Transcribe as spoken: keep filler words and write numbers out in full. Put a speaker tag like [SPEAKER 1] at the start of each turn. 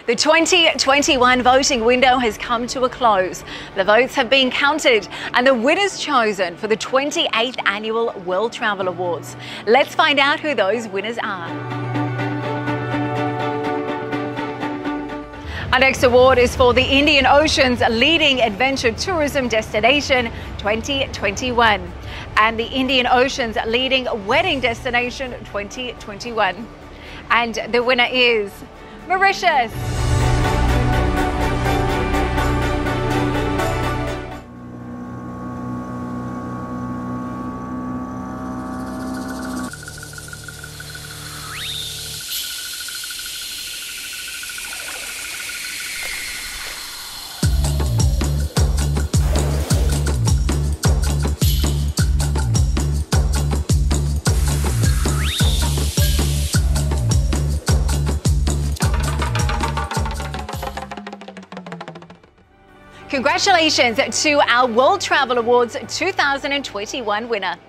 [SPEAKER 1] The twenty twenty-one voting window has come to a close. The votes have been counted and the winners chosen for the twenty-eighth Annual World Travel Awards. Let's find out who those winners are. Our next award is for the Indian Ocean's leading adventure tourism destination twenty twenty-one and the Indian Ocean's leading wedding destination twenty twenty-one. And the winner is Mauritius. Congratulations to our World Travel Awards two thousand twenty-one winner.